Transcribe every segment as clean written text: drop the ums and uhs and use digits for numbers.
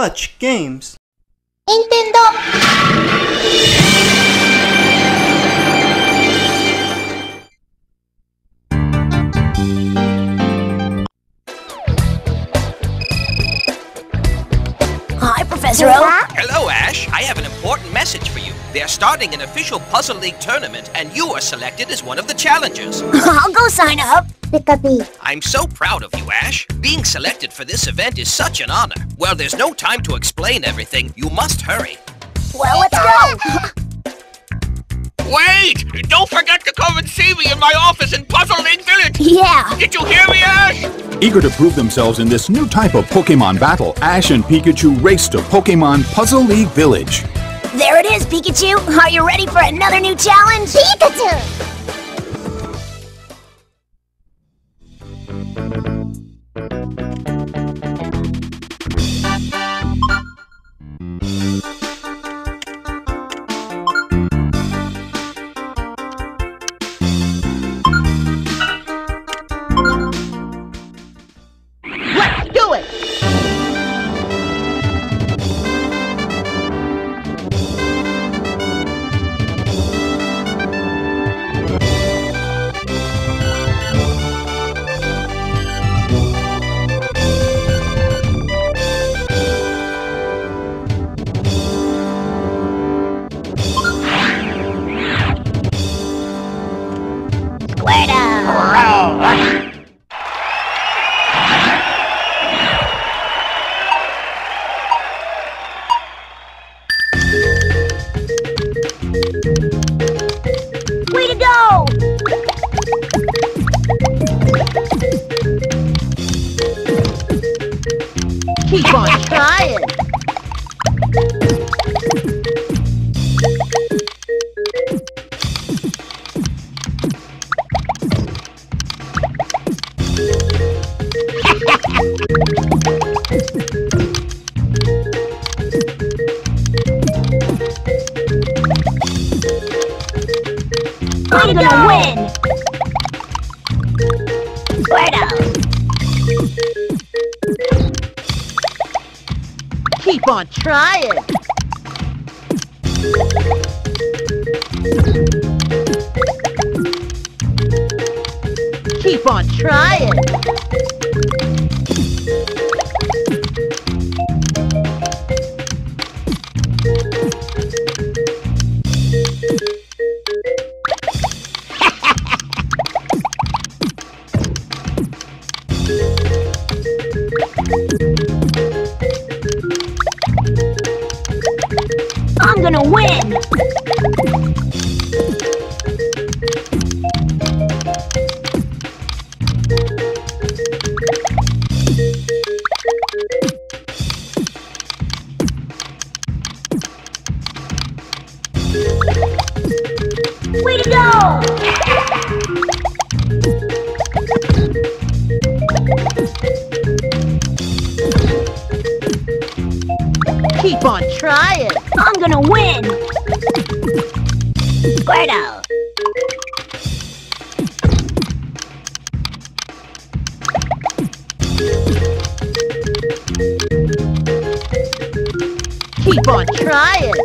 much games. Nintendo! Hi, Professor Oak. Hello, Ash. I have an important message for you. They are starting an official Puzzle League tournament, and you are selected as one of the challengers. I'll go sign up. I'm so proud of you, Ash. Being selected for this event is such an honor. Well, there's no time to explain everything. You must hurry. Well, let's go. Wait! Don't forget to come and see me in my office in Puzzle League Village! Yeah. Did you hear me, Ash? Eager to prove themselves in this new type of Pokemon battle, Ash and Pikachu race to Pokemon Puzzle League Village. There it is, Pikachu. Are you ready for another new challenge? Pikachu! Let's do it! Way to go! Keep on trying! I'm gonna win! Squirtle! Keep on trying! Keep on trying! I'm gonna win! Way to go! Keep on trying! I'm gonna win! Squirtle! Keep on trying!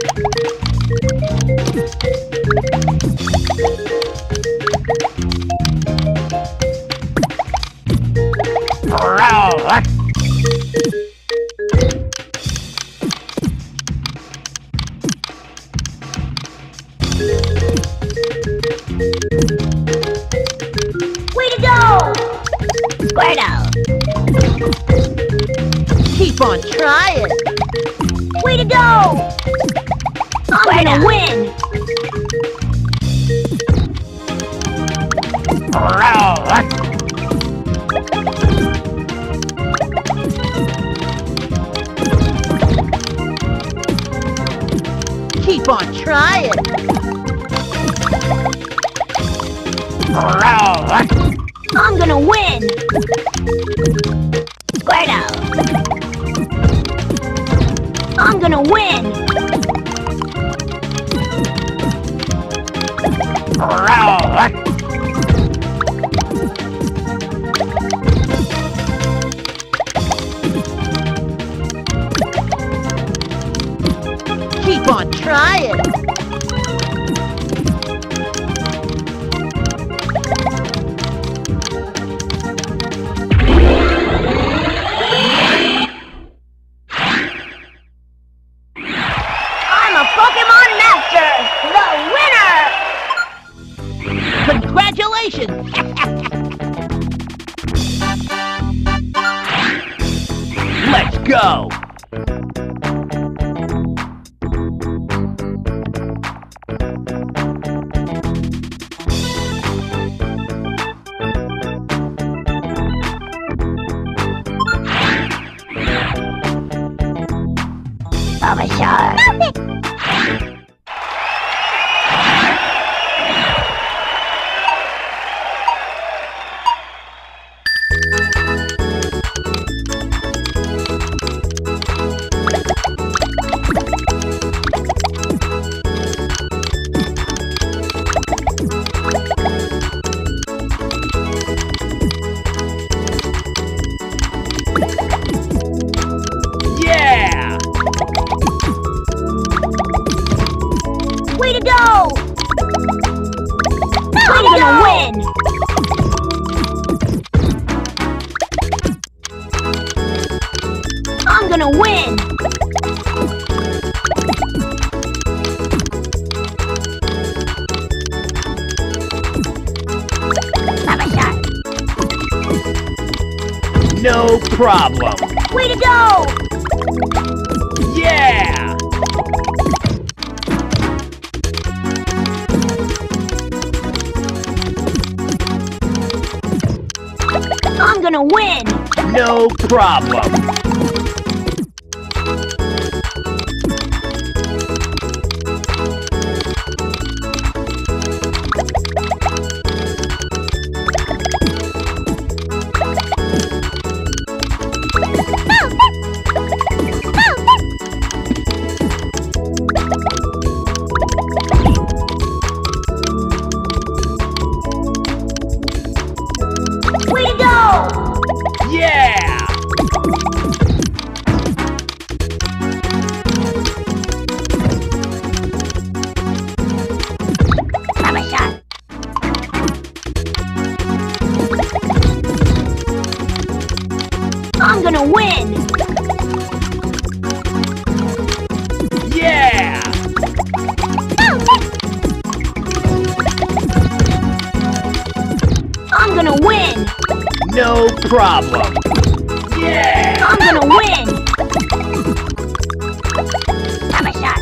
Way to go! Squirtle! Keep on trying! Way to go! I'm gonna win! Keep on trying! I'm gonna win! Squirtle! I'm gonna win! go! I'm a shark. Yeah! Way to go! I'm gonna win! I'm gonna win! I'm a shark. No problem! Way to go! Yeah! I'm gonna win! No problem! Way to go! Yeah! I'm a shark. I'm gonna win! Yeah! I'm gonna win! No problem! Yeah! I'm gonna win! I'm a shark.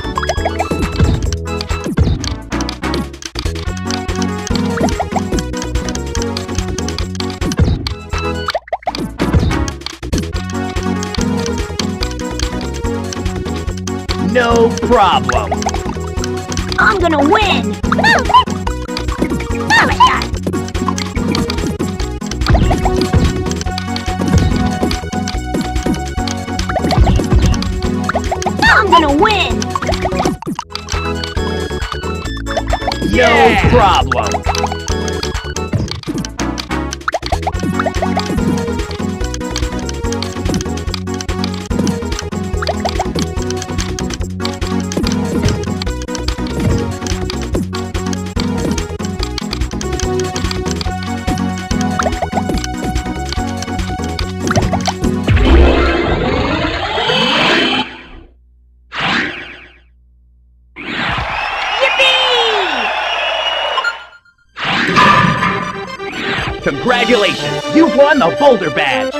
No problem! I'm gonna win! I'm a shark. I'm gonna win! No problem! Congratulations! You've won the Boulder Badge!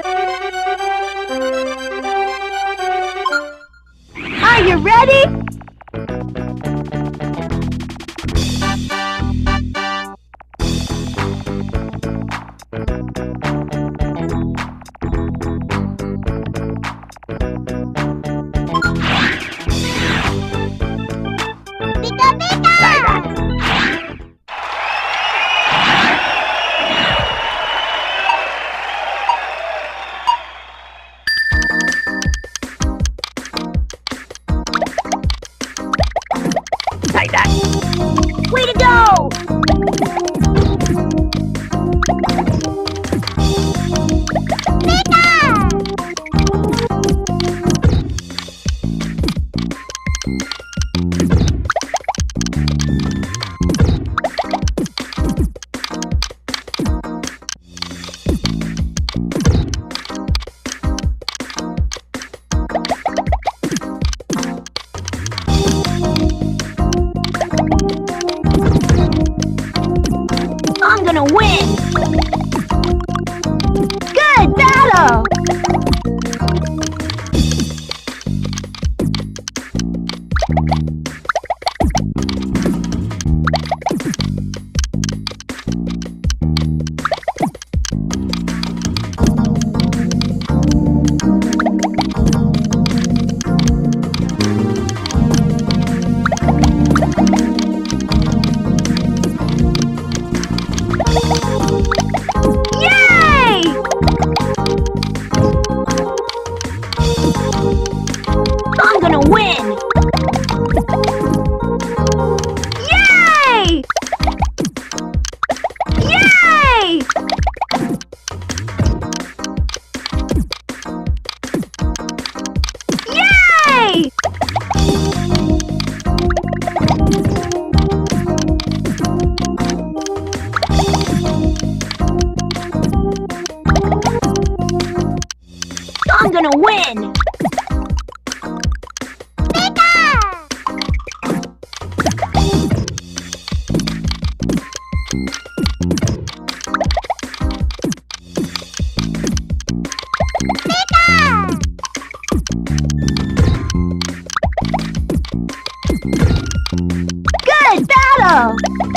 Are you ready? Pika pika! Like that! Way to go! I'm gonna win! Good battle! win! Good battle!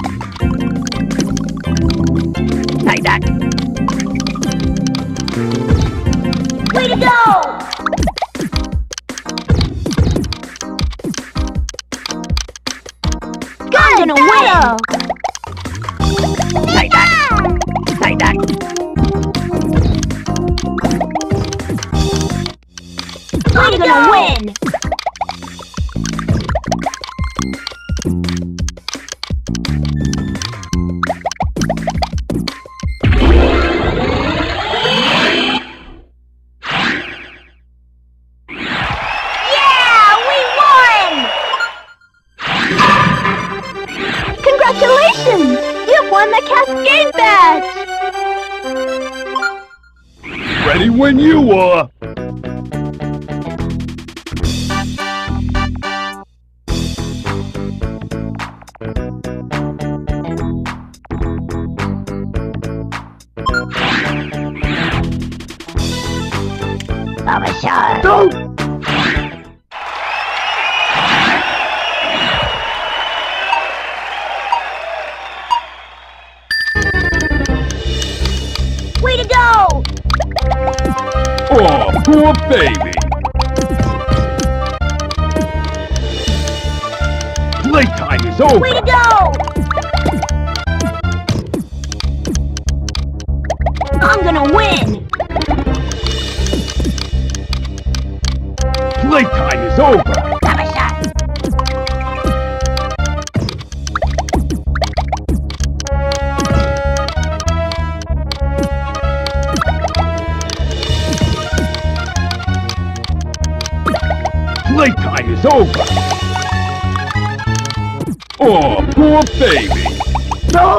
Like that. Way to go! I'm gonna win! Like that. Like that. I'm gonna win! Yeah! We won! Congratulations! You've won the Cascade Badge! Ready when you are. Go! Way to go! Oh, poor baby. Playtime is over. Way to go! I'm gonna win! Playtime is over. Have a shot! Playtime is over. Oh, poor baby. Go!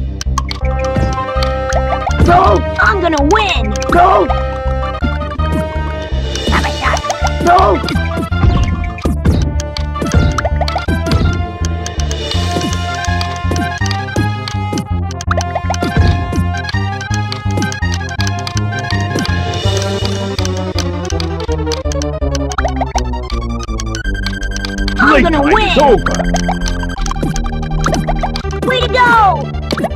Go! I'm gonna win! Go! Have a shot! Go! I'm gonna Playtime win! is over. Way to go!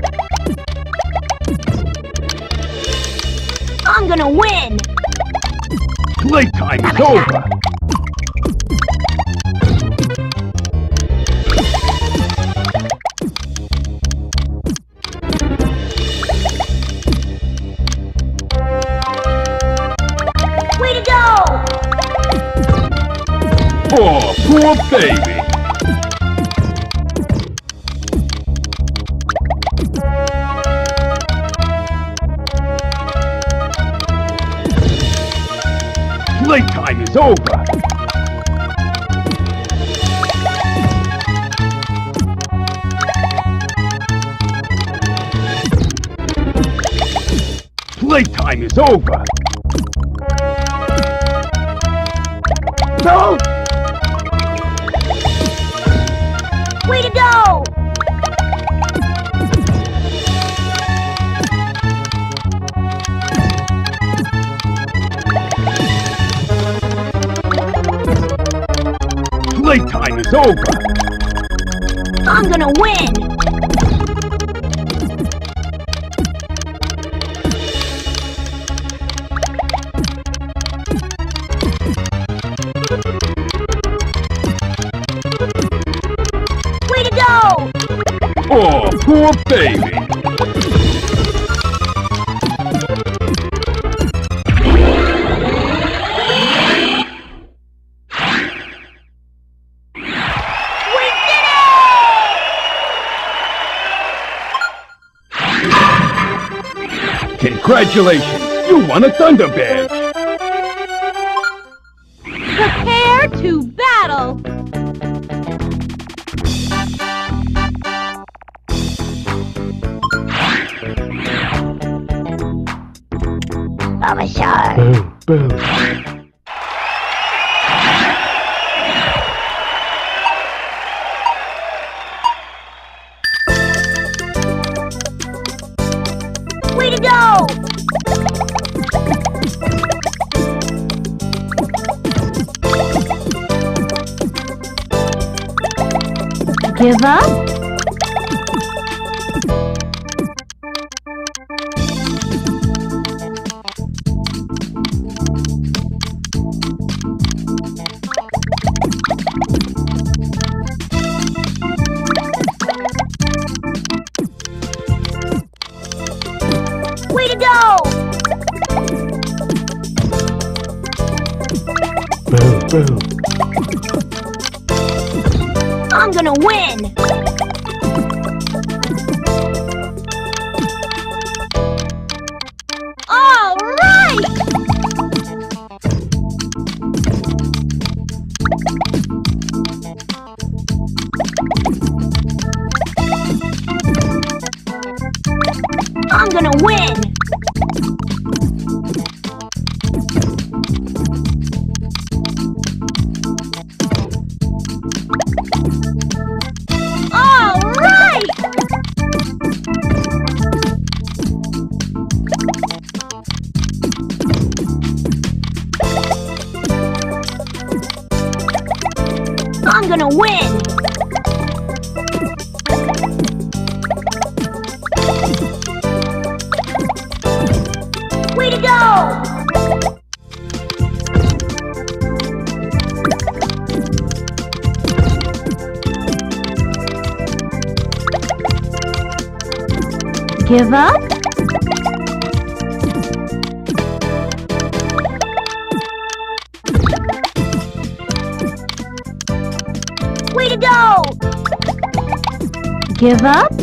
I'm gonna win! Playtime is over. Way to go! Oh, poor baby. Playtime is over. Playtime is over. Go! Way to go! Playtime is over. I'm gonna win! Way to go! Oh, poor baby. We did it! Congratulations, you won a Thunder Badge. Prepare to battle! Have a shot! Boom, boom. Give up? Way to go! I'm gonna win! All right! I'm gonna win! All right! I'm gonna win! Way to go! Give up? Way to go! Give up?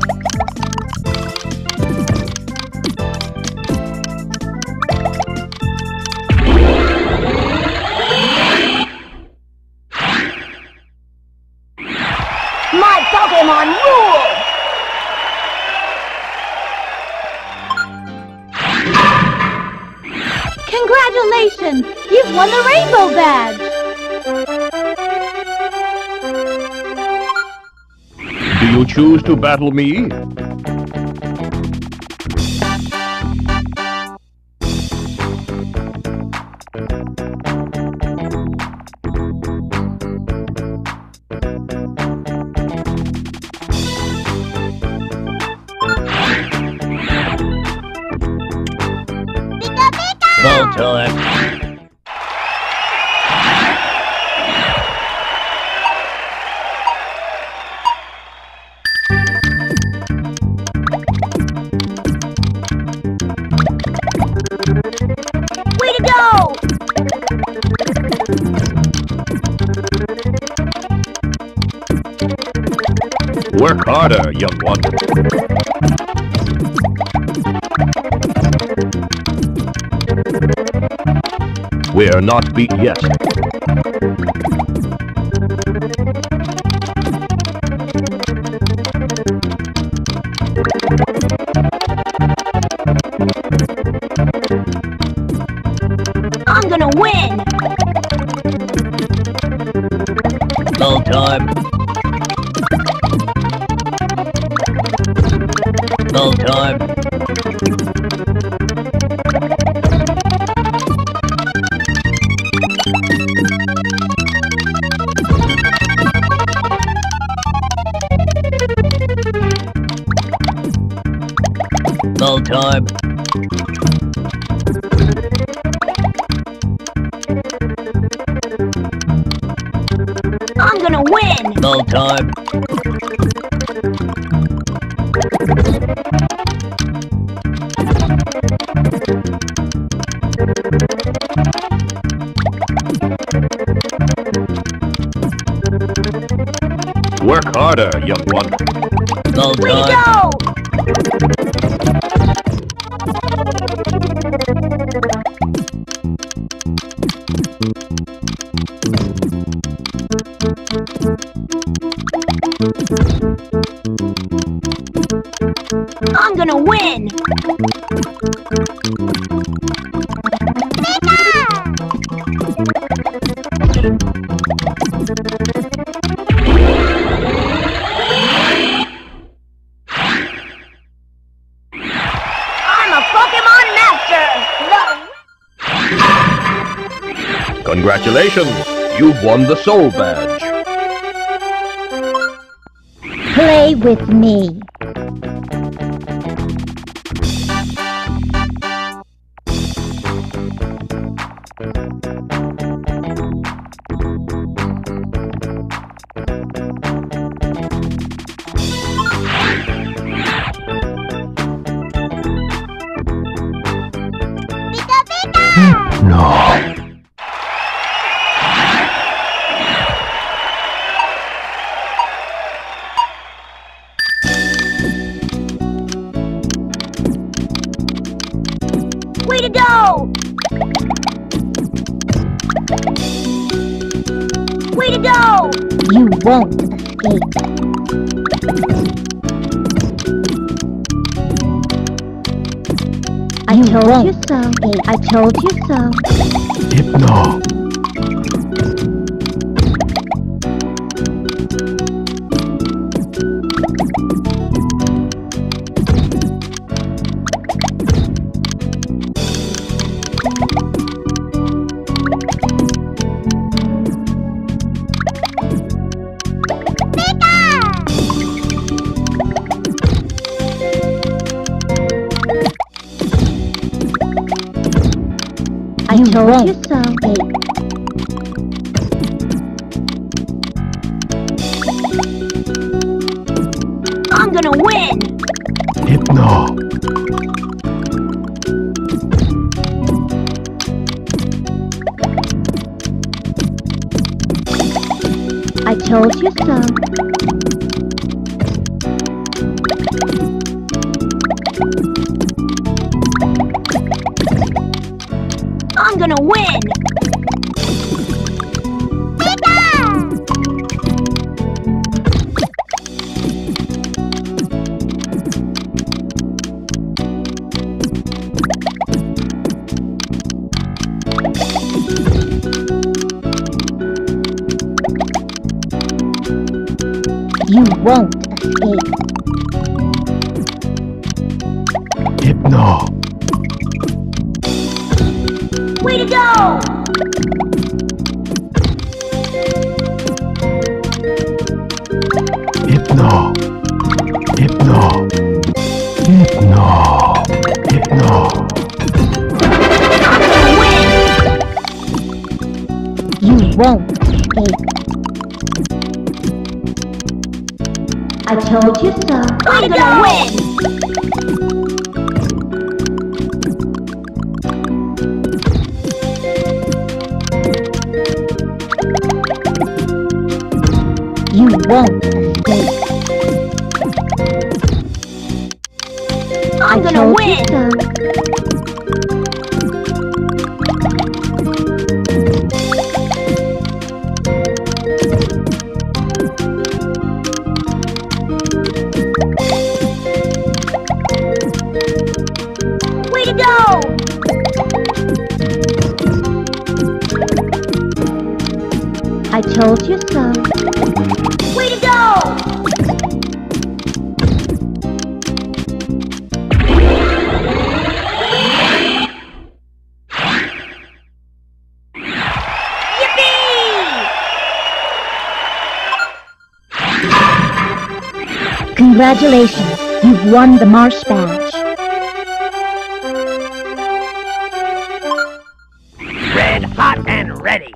My Pokémon rule! Congratulations! You've won the Rainbow Badge! Do you choose to battle me? Ball time. Way to go! Work harder, young one. We're not beat yet. I'm gonna win! Ball time. Ball time. Ball time. I'm gonna win! Ball time. Work harder, young one. Ball Way to time. go! I'm gonna win! I'm a Pokémon Master! Congratulations! You've won the Soul Badge. Play with me. No. Way to go! Way to go! You won't escape. I told you so. I told you so. Hypno. I told you so. I'm gonna win! Hypno. I told you so. I'm gonna win! You won't escape. Hypno. Way to go! Hypno. Hypno. Hypno. Hypno. I'm gonna win! You won't escape. I told you so. I'm gonna win! You won't escape. I'm gonna told win! you so. Way to go! I told you so. Way to go! Congratulations, you've won the Marsh Badge. Red hot and ready.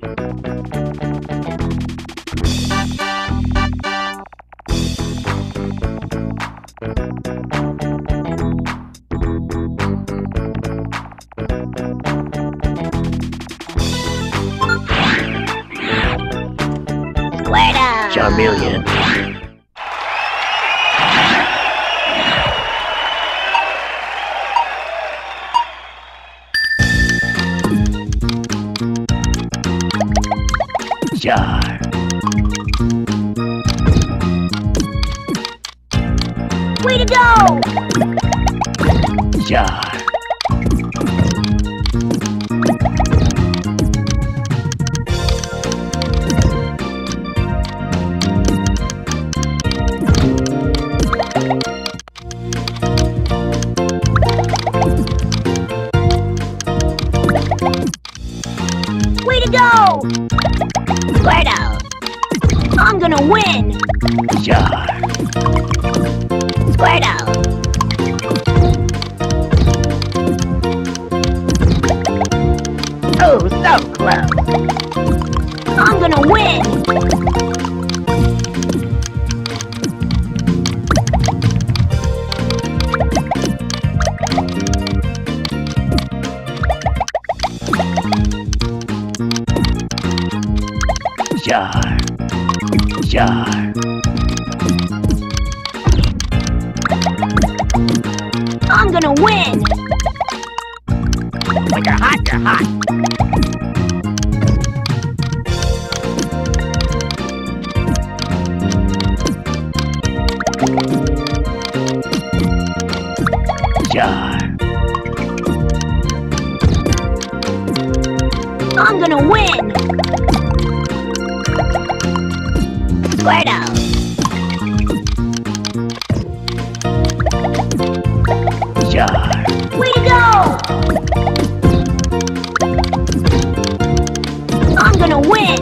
Squared up! Charmeleon. Jar. Way to go! Jar. Way to go! Squared out! I'm gonna win! Jar. Squirtle! Oh, so close. I'm gonna win! Jar. Jar. I'm gonna win! When you're hot, you're hot. Jar. I'm gonna win! Squirtle! Jar. Way to go! I'm gonna win!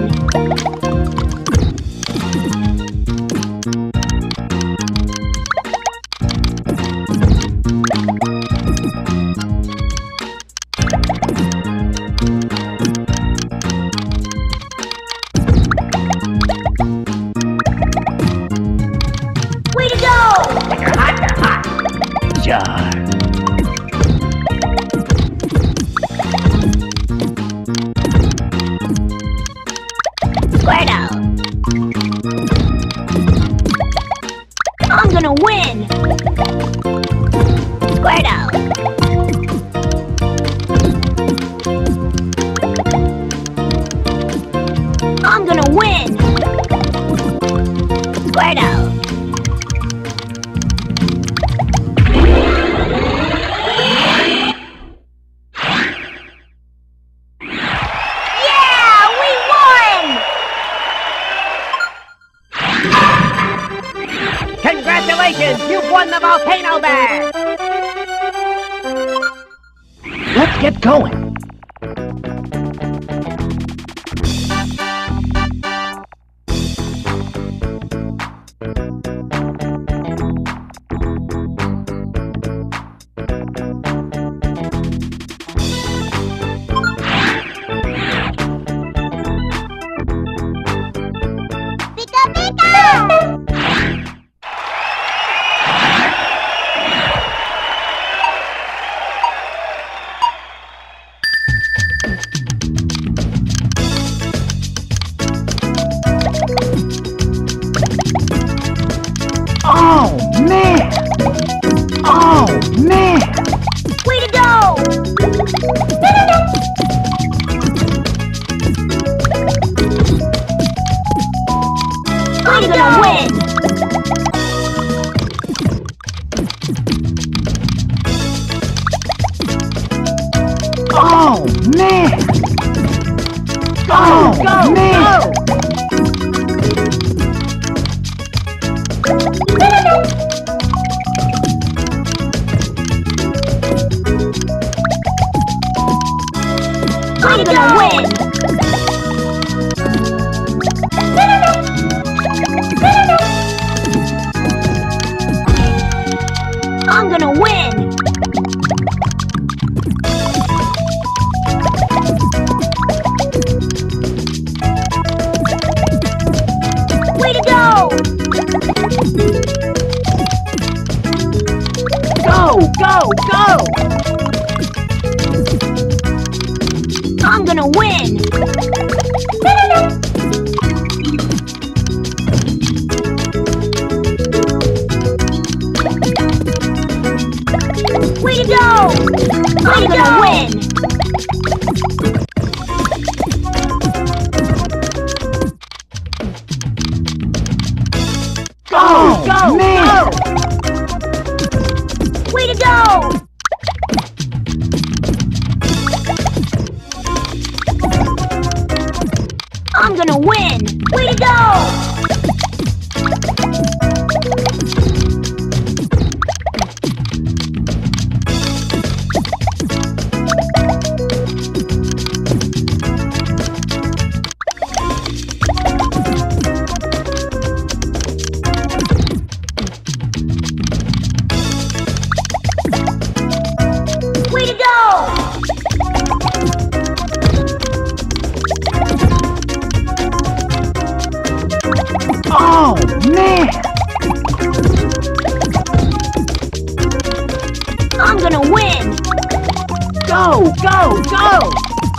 Way to go! When you're hot, you're hot. Jar. Squirtle! I'm gonna win! Squirtle! I'm gonna win! Squirtle! Yeah! We won! Congratulations! You've won the volcano bag! Let's get going. Pika pika! Oh, man! Oh, man! Way to go! I'm gonna win! Oh, man! Oh, Go, man! I'm gonna win! I'm gonna win! Way to go! Go, go, go! I'm gonna win! Way to go! I'm gonna win! Go, Go, man! Way to go! I'm gonna win! Way to go! Go, go, go!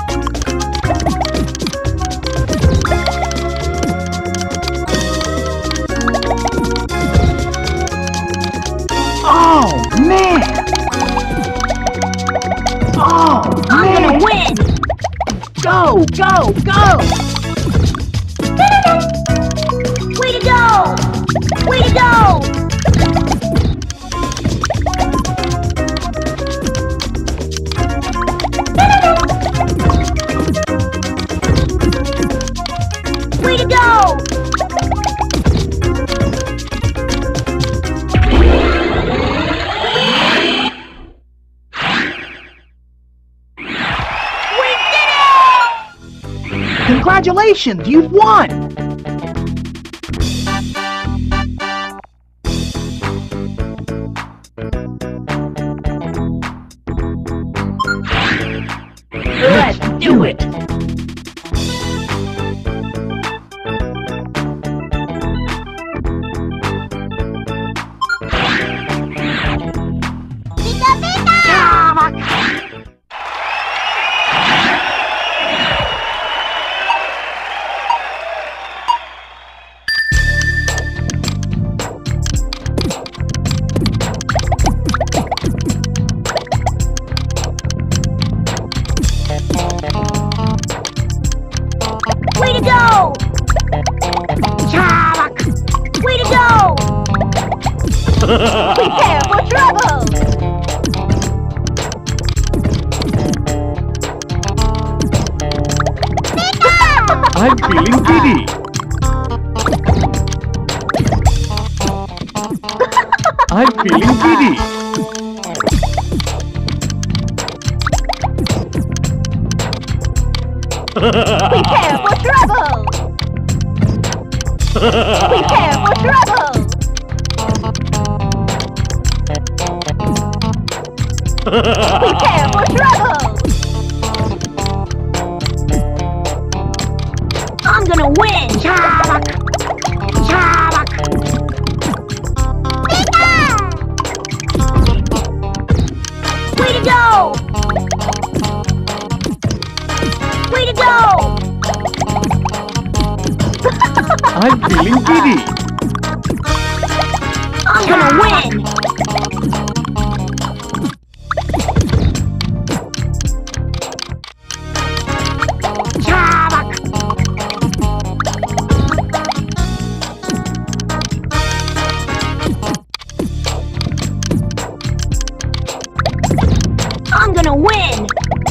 Oh, man! Oh, I'm gonna win! Go, go, go! Way to go! Way to go! Way to go! We did it! Congratulations, you've won! Let's do it! Pika pika! Way to go! Way to go! Prepare for trouble! I'm feeling giddy. I'm feeling giddy. Prepare for trouble! Prepare for trouble! Prepare for trouble! I'm gonna win! Way to go! Way to go! I'm feeling giddy. I'm gonna win! I'm gonna win!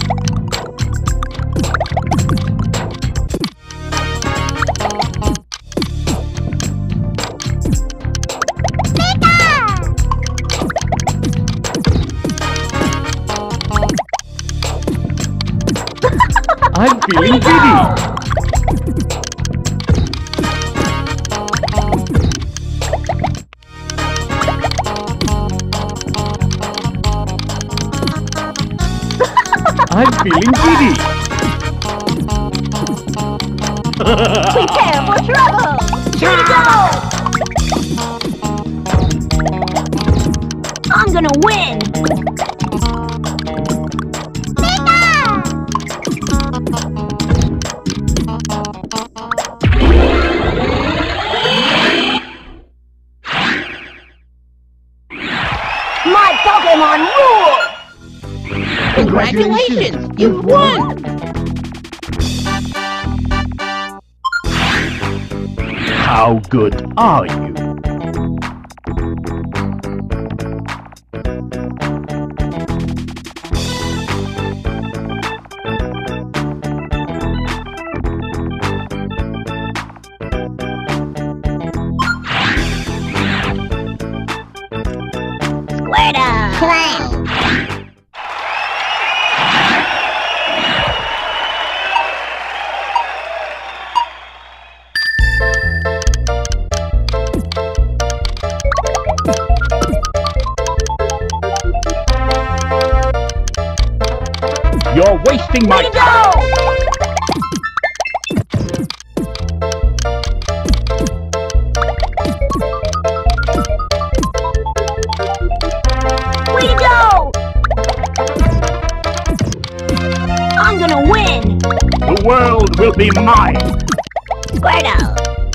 I'm feeling giddy. I'm feeling giddy. Prepare for trouble! Way to go! I'm gonna win! My Pokémon rule! Congratulations, you've won! How good are you? You're wasting my Way to time. go! Way to go! world will be mine. Squirtle.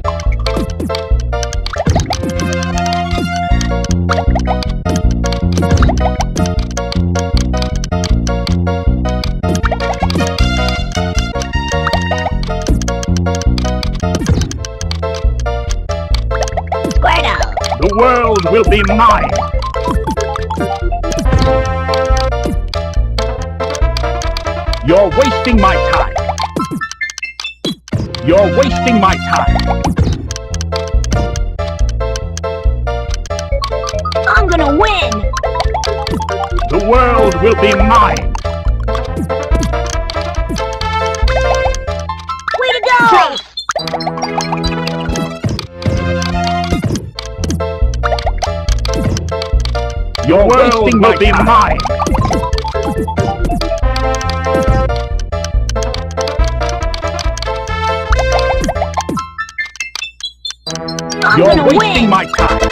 The world will be mine. You're wasting my time. You're wasting my time. I'm gonna win. The world will be mine. Way to go! Your world will be mine. You're wasting my time.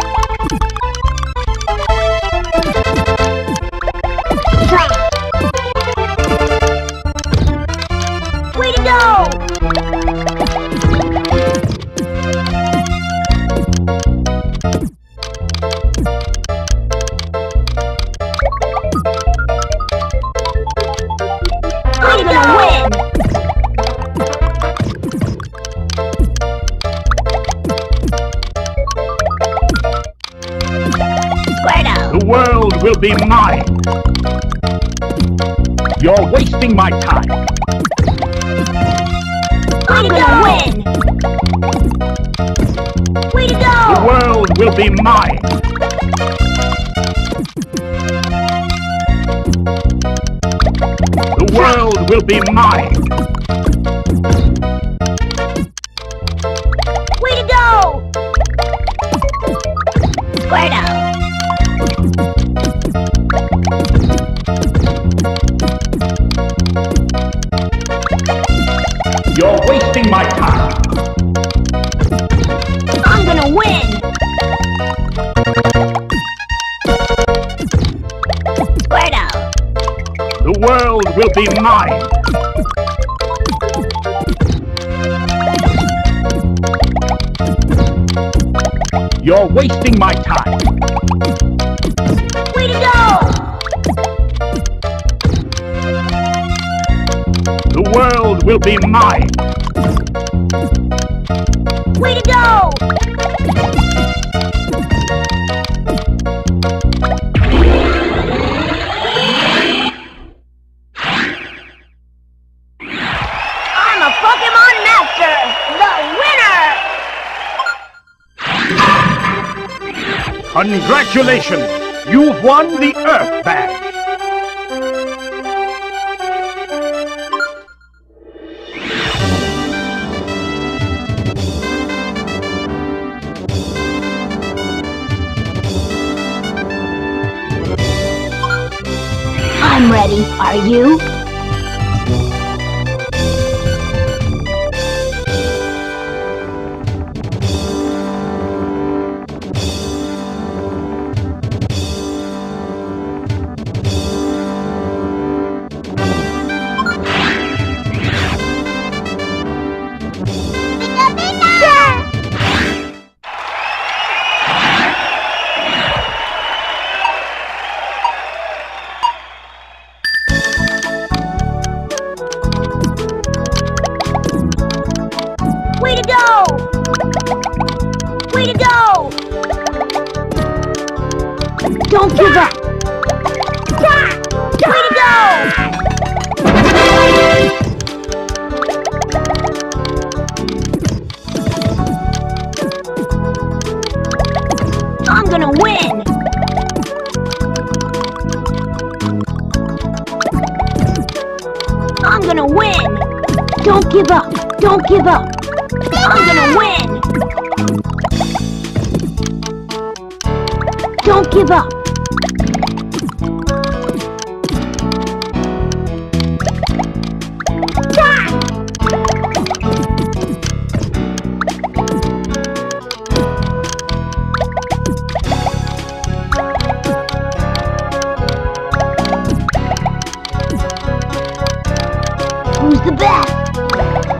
Way to go! I'm gonna win! The world will be mine. You're wasting my time. I'm gonna win! Way to go! The world will be mine. The world will be mine. Way to go! Squirtle! You're wasting my time. I'm gonna win! Squirtle! The world will be mine. You're wasting my time. Way to go! The world will be mine. Way to go! I'm a Pokémon Master, the winner! Congratulations! You've won the Earth Badge. I'm ready, are you? Way to go! Way to go! Don't give up! Way to go! I'm gonna win! I'm gonna win! Don't give up! Don't give up! I'm gonna win! Don't give up! Who's the best?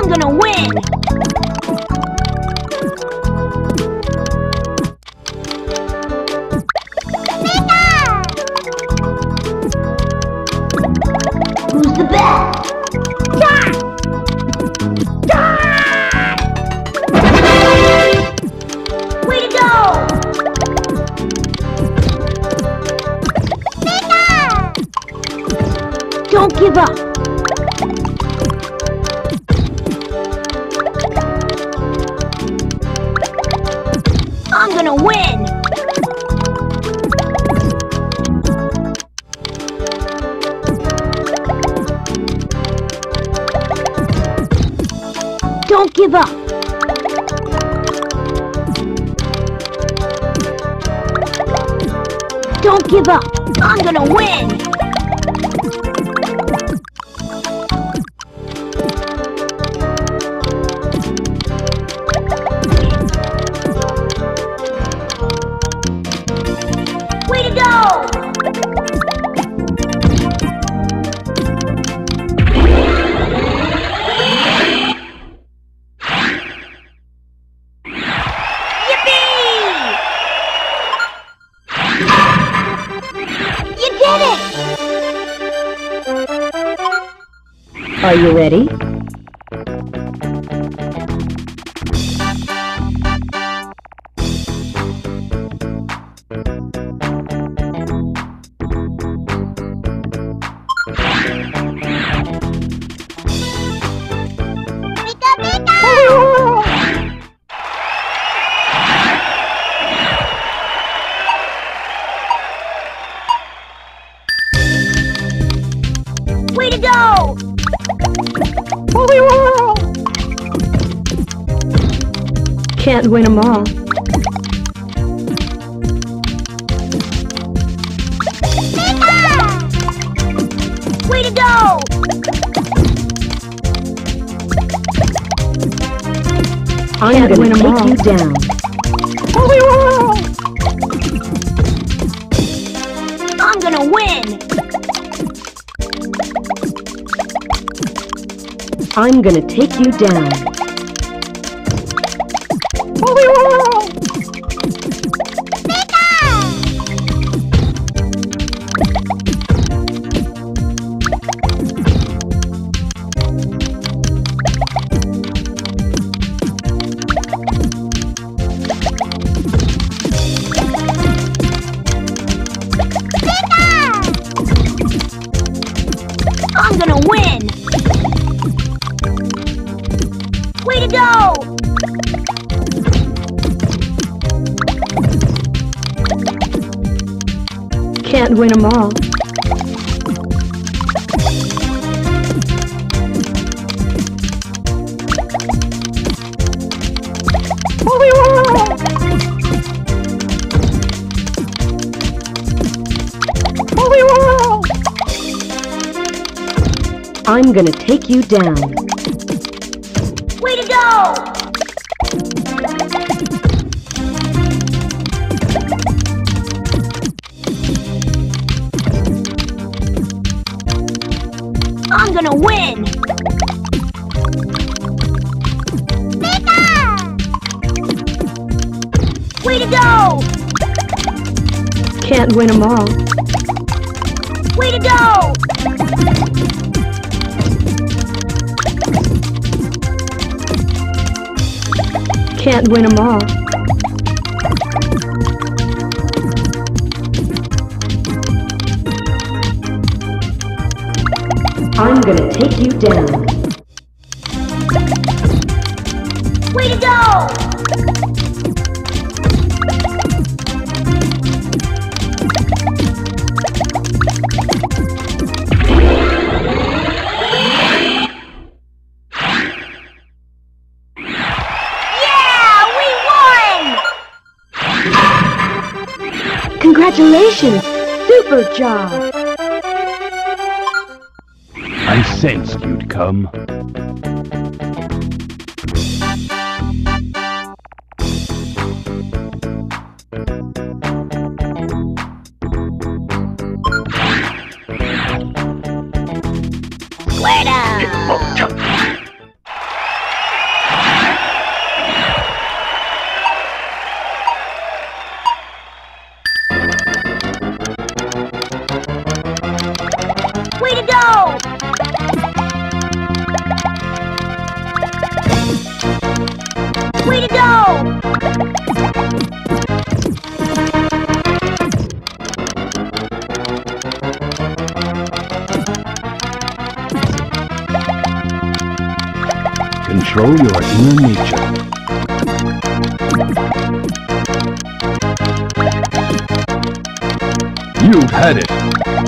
I'm gonna win! Who's the best? Way to go! Don't give up! I'm gonna win! Don't give up! Don't give up! I'm gonna win! Way to go! Are you ready? Way to go! Can't win them all. Way to go! I'm gonna take you down. I'm gonna win! I'm gonna take you down. I'm gonna win! Way to go! Can't win them all. I'm gonna take you down. Way to go! I'm gonna win! Way to go! Can't win them all. Way to go! Can't win them all. I'm gonna take you down. Way to go! Congratulations! Super job! I sensed you'd come. Control your inner nature. You've had it.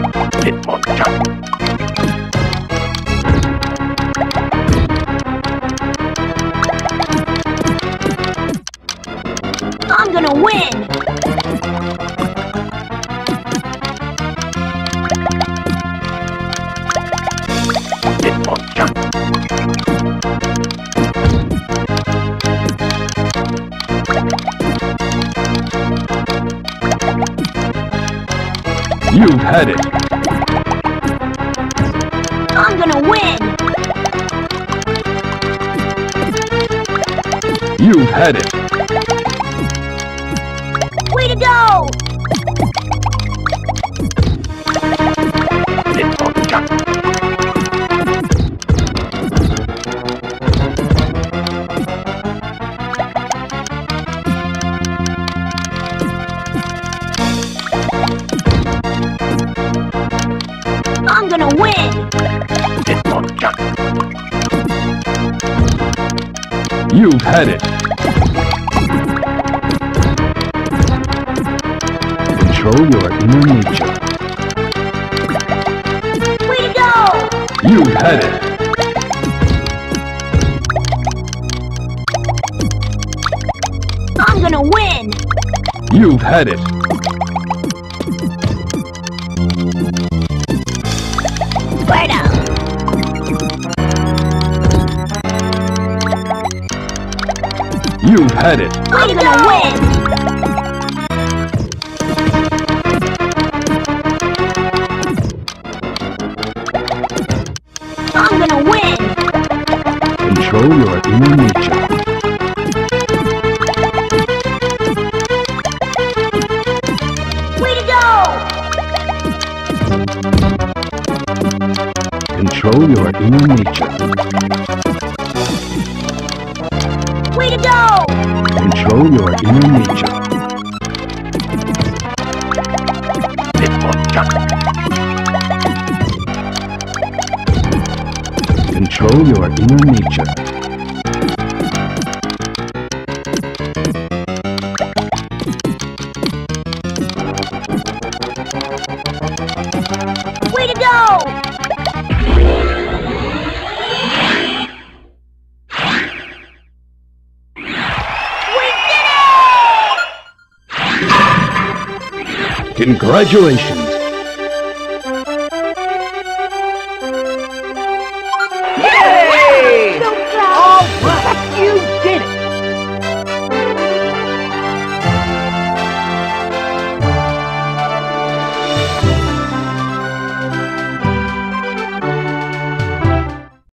I'm gonna win! You've had it. I'm gonna win! You've had it. Way to go! I'm gonna win! You've had it. Control your inner nature. Way to go! You've had it. I'm gonna win! You've had it. Bueno! You've had it. I'm gonna win! I'm gonna win! Control your inner nature. Way to go! Control your inner nature. Way to go! Control your inner nature. Control your inner nature. Way to go! We did it! Congratulations!